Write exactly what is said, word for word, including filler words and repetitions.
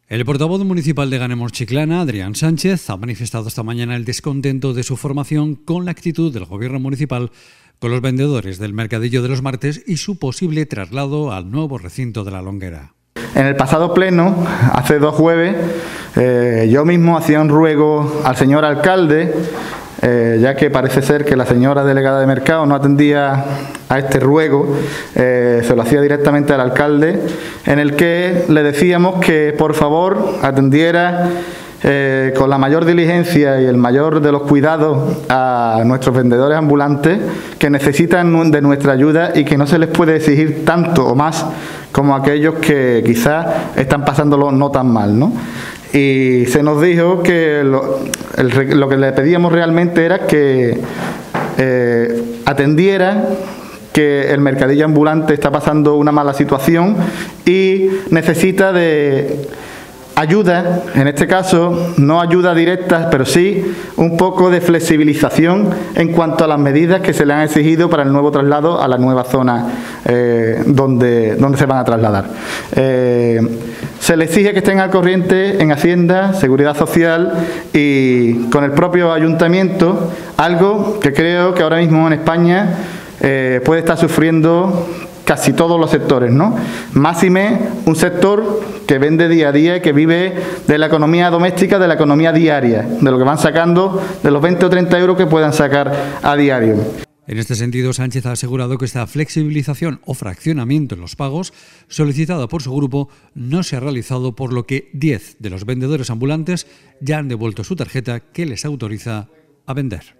El portavoz municipal de Ganemos Chiclana, Adrián Sánchez, ha manifestado esta mañana el descontento de su formación con la actitud del gobierno municipal con los vendedores del mercadillo de los martes y su posible traslado al nuevo recinto de la Longuera. En el pasado pleno, hace dos jueves, eh, yo mismo hacía un ruego al señor alcalde, eh, ya que parece ser que la señora delegada de mercado no atendía a este ruego, eh, se lo hacía directamente al alcalde, en el que le decíamos que por favor atendiera eh, con la mayor diligencia y el mayor de los cuidados a nuestros vendedores ambulantes que necesitan de nuestra ayuda y que no se les puede exigir tanto o más como aquellos que quizás están pasándolo no tan mal, ¿no? Y se nos dijo que lo, el, lo que le pedíamos realmente era que eh, atendiera que el mercadillo ambulante está pasando una mala situación y necesita de ayuda, en este caso no ayuda directa, pero sí un poco de flexibilización en cuanto a las medidas que se le han exigido para el nuevo traslado a la nueva zona eh, donde, donde se van a trasladar. Eh, se le exige que estén al corriente en Hacienda, Seguridad Social y con el propio ayuntamiento, algo que creo que ahora mismo en España eh, puede estar sufriendo casi todos los sectores, ¿no? Máxime un sector que vende día a día y que vive de la economía doméstica, de la economía diaria, de lo que van sacando, de los veinte o treinta euros que puedan sacar a diario. En este sentido, Sánchez ha asegurado que esta flexibilización o fraccionamiento en los pagos solicitada por su grupo no se ha realizado, por lo que diez de los vendedores ambulantes ya han devuelto su tarjeta que les autoriza a vender.